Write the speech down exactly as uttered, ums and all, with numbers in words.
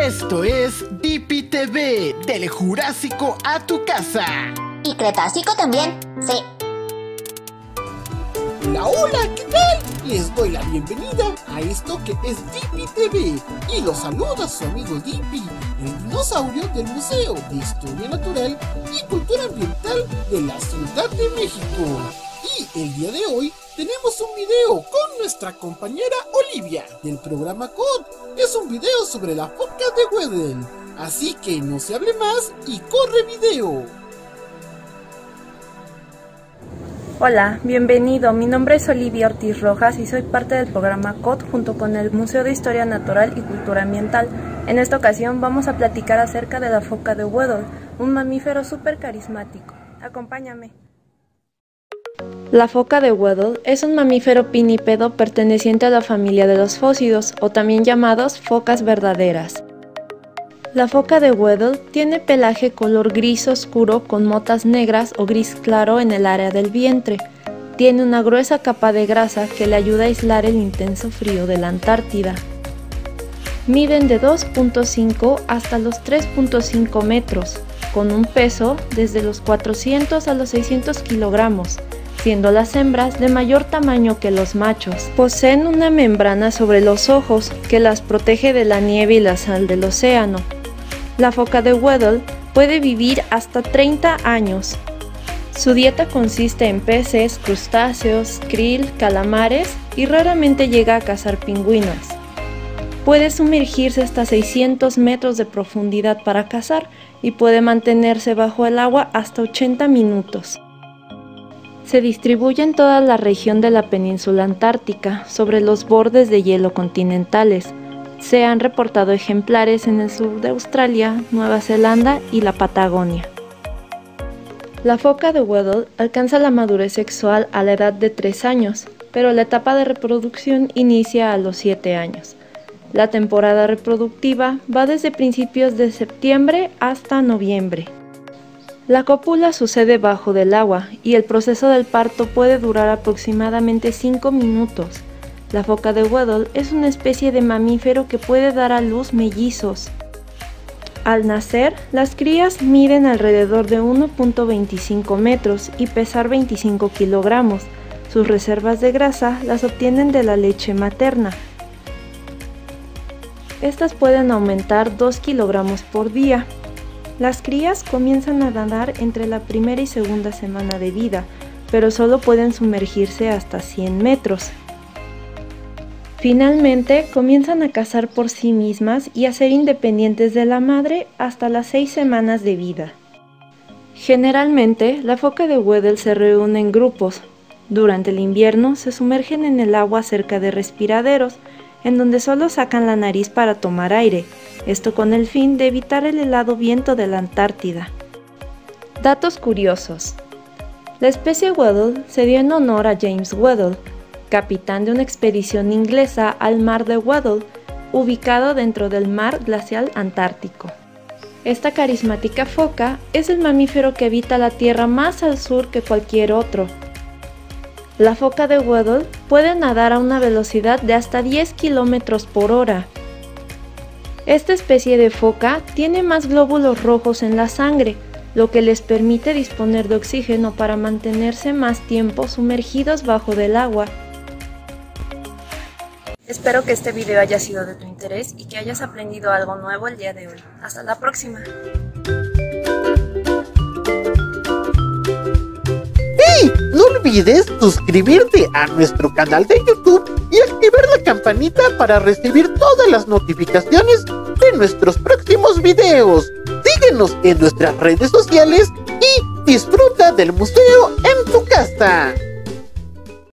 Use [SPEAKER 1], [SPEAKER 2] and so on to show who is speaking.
[SPEAKER 1] Esto es Dippy T V, del Jurásico a tu casa.
[SPEAKER 2] Y Cretácico también, sí.
[SPEAKER 3] Hola, hola, ¿qué tal? Les doy la bienvenida a esto que es Dippy T V y los saluda su amigo Dippy, el dinosaurio del Museo de Historia Natural y Cultura Ambiental de la Ciudad de México. Y el día de hoy tenemos un video con nuestra compañera Olivia del programa C O D. Es un video sobre la foca de Weddell, así que no se hable más y corre video.
[SPEAKER 4] Hola, bienvenido. Mi nombre es Olivia Ortiz Rojas y soy parte del programa C O D junto con el Museo de Historia Natural y Cultura Ambiental. En esta ocasión vamos a platicar acerca de la foca de Weddell, un mamífero súper carismático. Acompáñame. La foca de Weddell es un mamífero pinnipedo perteneciente a la familia de los fósidos, o también llamados focas verdaderas. La foca de Weddell tiene pelaje color gris oscuro con motas negras o gris claro en el área del vientre. Tiene una gruesa capa de grasa que le ayuda a aislar el intenso frío de la Antártida. Miden de dos punto cinco hasta los tres punto cinco metros, con un peso desde los cuatrocientos a los seiscientos kilogramos, siendo las hembras de mayor tamaño que los machos. Poseen una membrana sobre los ojos que las protege de la nieve y la sal del océano. La foca de Weddell puede vivir hasta treinta años. Su dieta consiste en peces, crustáceos, krill, calamares y raramente llega a cazar pingüinos. Puede sumergirse hasta seiscientos metros de profundidad para cazar y puede mantenerse bajo el agua hasta ochenta minutos. Se distribuye en toda la región de la península antártica, sobre los bordes de hielo continentales. Se han reportado ejemplares en el sur de Australia, Nueva Zelanda y la Patagonia. La foca de Weddell alcanza la madurez sexual a la edad de tres años, pero la etapa de reproducción inicia a los siete años. La temporada reproductiva va desde principios de septiembre hasta noviembre. La cópula sucede bajo del agua y el proceso del parto puede durar aproximadamente cinco minutos. La foca de Weddell es una especie de mamífero que puede dar a luz mellizos. Al nacer, las crías miden alrededor de uno punto veinticinco metros y pesar veinticinco kilogramos. Sus reservas de grasa las obtienen de la leche materna. Estas pueden aumentar dos kilogramos por día. Las crías comienzan a nadar entre la primera y segunda semana de vida, pero solo pueden sumergirse hasta cien metros. Finalmente, comienzan a cazar por sí mismas y a ser independientes de la madre hasta las seis semanas de vida. Generalmente, la foca de Weddell se reúne en grupos. Durante el invierno, se sumergen en el agua cerca de respiraderos, en donde solo sacan la nariz para tomar aire. Esto con el fin de evitar el helado viento de la Antártida. Datos curiosos. La especie Weddell se dio en honor a James Weddell, capitán de una expedición inglesa al mar de Weddell, ubicado dentro del mar glacial antártico. Esta carismática foca es el mamífero que habita la Tierra más al sur que cualquier otro. La foca de Weddell puede nadar a una velocidad de hasta diez kilómetros por hora. Esta especie de foca tiene más glóbulos rojos en la sangre, lo que les permite disponer de oxígeno para mantenerse más tiempo sumergidos bajo del agua. Espero que este video haya sido de tu interés y que hayas aprendido algo nuevo el día de hoy. Hasta la próxima.
[SPEAKER 3] ¡Hey! No olvides suscribirte a nuestro canal de YouTube y activar la campanita para recibir todas las notificaciones de nuestros próximos videos. Síguenos en nuestras redes sociales y disfruta del museo en tu casa.